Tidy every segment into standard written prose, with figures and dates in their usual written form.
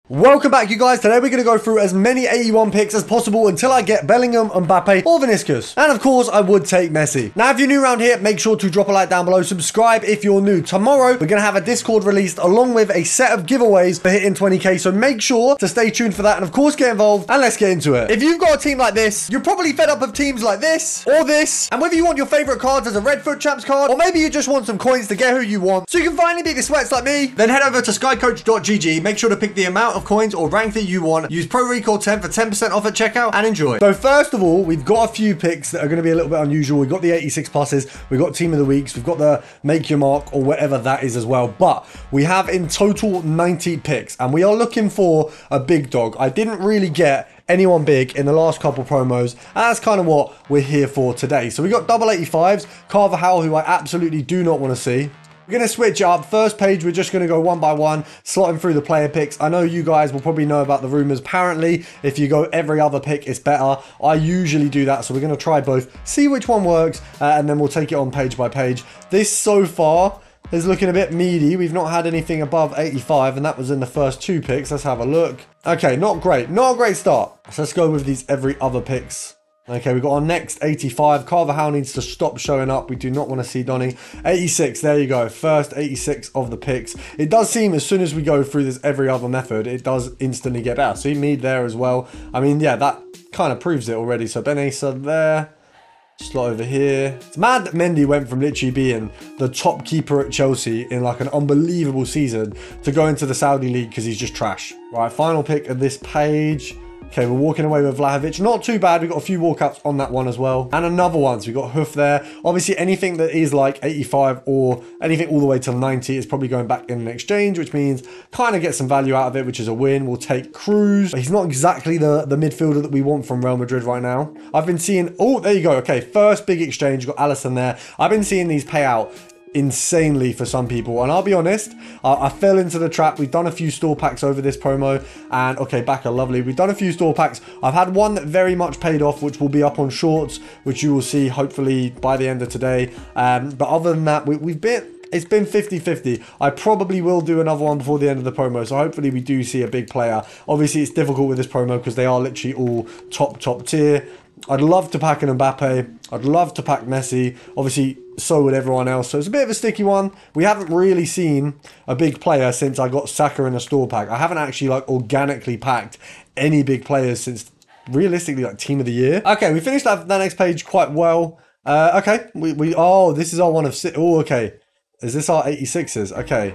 Welcome back, you guys. Today we're going to go through as many 81 picks as possible until I get Bellingham, Mbappe, or Vinicius. And of course, I would take Messi. Now, if you're new around here, make sure to drop a like down below. Subscribe if you're new. Tomorrow, we're going to have a Discord released along with a set of giveaways for hitting 20k. So make sure to stay tuned for that and of course get involved, and let's get into it. If you've got a team like this, you're probably fed up of teams like this or this. And whether you want your favorite cards as a Red Foot Champs card, or maybe you just want some coins to get who you want, so you can finally beat the sweats like me, then head over to skycoach.gg. Make sure to pick the amount of coins or rank that you want. Use ProRecall10 for 10% off at checkout and enjoy. So first of all, we've got a few picks that are going to be a little bit unusual. We've got the 86 pluses, we've got team of the weeks, we've got the make your mark or whatever that is as well. But we have in total 90 picks and we are looking for a big dog. I didn't really get anyone big in the last couple promos, and that's kind of what we're here for today. So we got double 85s, Carvajal, who I absolutely do not want to see. We're going to switch it up. First page, we're just going to go one by one, slotting through the player picks. I know you guys will probably know about the rumors. Apparently, if you go every other pick, it's better. I usually do that, so we're going to try both, see which one works, and then we'll take it on page by page. This so far is looking a bit meaty. We've not had anything above 85, and that was in the first two picks. Let's have a look. Okay, not great. Not a great start. So let's go with these every other picks. Okay, we've got our next 85. Carvajal needs to stop showing up. We do not want to see Donny. 86, there you go. First 86 of the picks. It does seem as soon as we go through this every other method, it does instantly get better. See Mead there as well. I mean, yeah, that kind of proves it already. So Ben Asa there. Slot over here. It's mad that Mendy went from literally being the top keeper at Chelsea in like an unbelievable season to go into the Saudi league because he's just trash. Right, final pick of this page. Okay, we're walking away with Vlahovic. Not too bad. We've got a few walkouts on that one as well. And another one. So we've got Hoof there. Obviously, anything that is like 85 or anything all the way to 90 is probably going back in an exchange, which means kind of get some value out of it, which is a win. We'll take Cruz. He's not exactly the midfielder that we want from Real Madrid right now. I've been seeing... Oh, there you go. Okay, first big exchange. We've got Alisson there. I've been seeing these pay out insanely for some people, and I'll be honest, I fell into the trap. We've done a few store packs over this promo, and okay, Baka, lovely. We've done a few store packs. I've had one that very much paid off, which will be up on shorts, which you will see hopefully by the end of today. But other than that, it's been 50-50. I probably will do another one before the end of the promo, so hopefully we do see a big player. Obviously, it's difficult with this promo because they are literally all top tier. I'd love to pack an Mbappe. I'd love to pack Messi. Obviously, so would everyone else. So it's a bit of a sticky one. We haven't really seen a big player since I got Saka in a store pack. I haven't actually like organically packed any big players since realistically like team of the year. Okay, we finished that next page quite well. Okay, oh, this is our one of six. Oh, okay. Is this our 86s? Okay.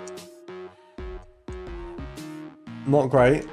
Not great.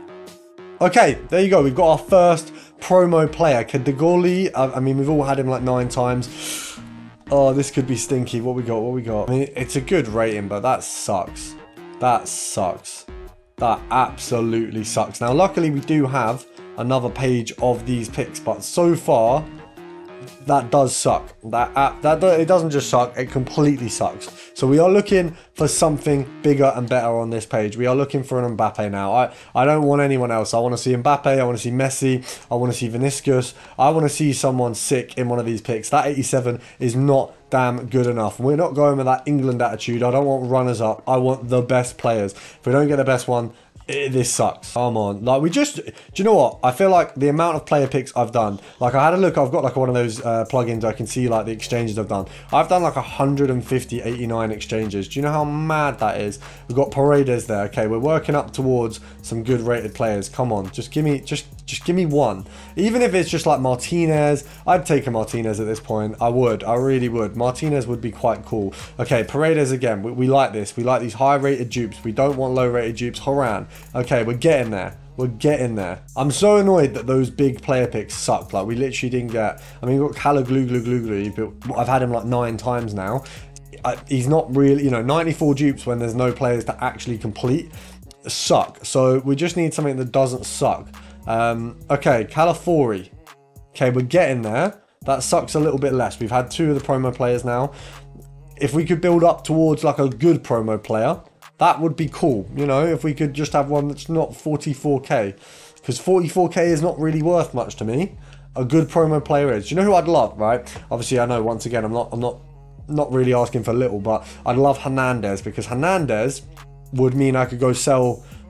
Okay, there you go. We've got our first promo player, Kadagoli. I mean, we've all had him like 9 times. Oh, this could be stinky. What we got? What we got? I mean, it's a good rating, but that sucks. That sucks. That absolutely sucks. Now, luckily, we do have another page of these picks, but so far, that does suck. It doesn't just suck, it completely sucks. So we are looking for something bigger and better on this page. We are looking for an Mbappe now. I don't want anyone else. I want to see Mbappe, I want to see Messi, I want to see Vinicius. I want to see someone sick in one of these picks. That 87 is not damn good enough. We're not going with that England attitude. I don't want runners up. I want the best players. If we don't get the best one, this sucks. Come on. Like, do you know what? I feel like the amount of player picks I've done, like I had a look, I've got like one of those plugins I can see like the exchanges I've done. I've done like 150 89 exchanges. Do you know how mad that is? We've got Paredes there. Okay, we're working up towards some good rated players. Come on, just give me give me one. Even if it's just like Martinez, I'd take a Martinez at this point. I really would. Martinez would be quite cool. Okay, Paredes again. We like this. We like these high rated dupes. We don't want low rated dupes. Horan. Okay, we're getting there. We're getting there. I'm so annoyed that those big player picks sucked. Like, we literally didn't get... I mean, we've got Kalagluglu. I've had him like 9 times now. He's not really... You know, 94 dupes when there's no players to actually complete suck. So we just need something that doesn't suck. Okay, Calafiori. Okay, we're getting there. That sucks a little bit less. We've had 2 of the promo players now. If we could build up towards like a good promo player... That would be cool, you know, if we could just have one that's not 44k. Because 44k is not really worth much to me. A good promo player is. Do you know who I'd love, right? Obviously, I know, once again, I'm not really asking for little, but I'd love Hernandez, because Hernandez would mean I could go sell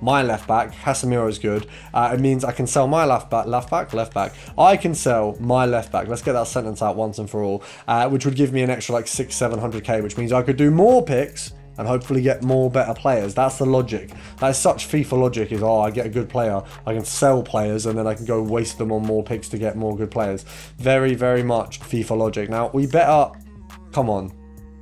my left back. Casemiro is good. It means I can sell my left back. I can sell my left back. Let's get that sentence out once and for all, which would give me an extra like 600-700k, which means I could do more picks and hopefully get more better players. That's the logic. That is such FIFA logic, is, oh, I get a good player, I can sell players, and then I can go waste them on more picks to get more good players. Very, very much FIFA logic. Now, we better... Come on.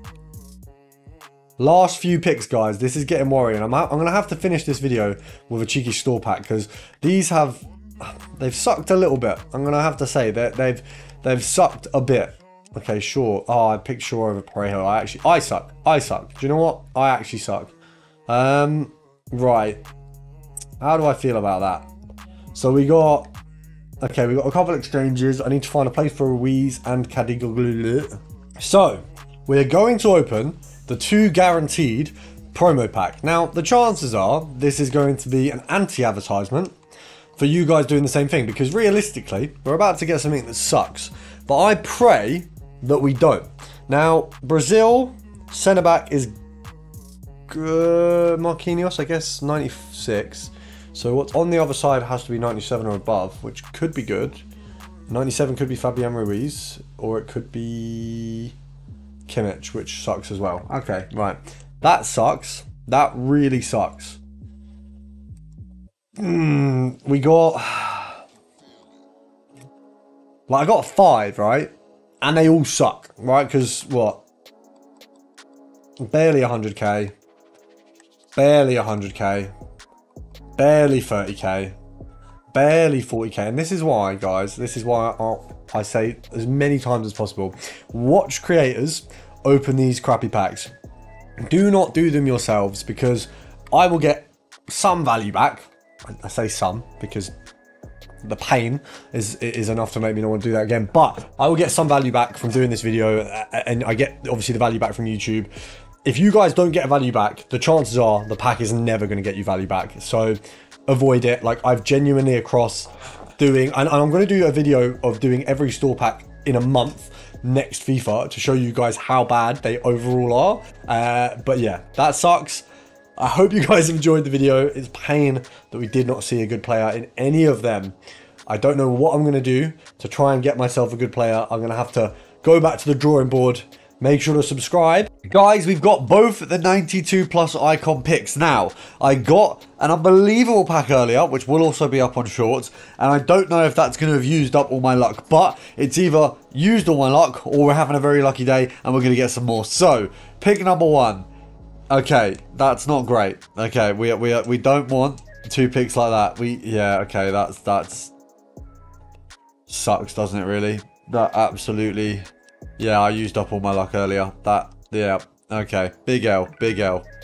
Last few picks, guys. This is getting worrying. I'm going to have to finish this video with a cheeky store pack, because these have... They've sucked a little bit. I'm going to have to say that they've sucked a bit. Okay, sure. Oh, I picked Shaw over Parejo. I suck. Do you know what? I actually suck. Right. How do I feel about that? So we got... Okay, we got a couple exchanges. I need to find a place for Ruiz and Kadigoglu. So, we're going to open the 2 guaranteed promo pack. Now, the chances are this is going to be an anti-advertisement for you guys doing the same thing, because realistically, we're about to get something that sucks. But I pray that we don't. Now, Brazil centre back is Marquinhos, I guess, 96. So what's on the other side has to be 97 or above, which could be good. 97 could be Fabian Ruiz, or it could be Kimmich, which sucks as well. Okay, right. That sucks. That really sucks. We got... Like, I got 5, right? And they all suck, right? Because, what? Barely 100k. Barely 100k. Barely 30k. Barely 40k. And this is why, guys, this is why I say as many times as possible, watch creators open these crappy packs. Do not do them yourselves, because I will get some value back. I say some because the pain is enough to make me not want to do that again, but I will get some value back from doing this video, and I get obviously the value back from YouTube. If you guys don't get a value back, the chances are the pack is never going to get you value back, so avoid it. Like, I've genuinely across doing, and I'm going to do a video of doing every store pack in a month next FIFA to show you guys how bad they overall are. But yeah, that sucks. I hope you guys enjoyed the video. It's pain that we did not see a good player in any of them. I don't know what I'm going to do to try and get myself a good player. I'm going to have to go back to the drawing board. Make sure to subscribe. Guys, we've got both the 92 plus icon picks now. I got an unbelievable pack earlier, which will also be up on shorts. And I don't know if that's going to have used up all my luck. But it's either used all my luck, or we're having a very lucky day and we're going to get some more. So, pick number 1. Okay, that's not great. Okay, we don't want 2 picks like that. Yeah, okay, that's sucks, doesn't it, really? That absolutely... Yeah, I used up all my luck earlier. Yeah, okay. Big L, big L.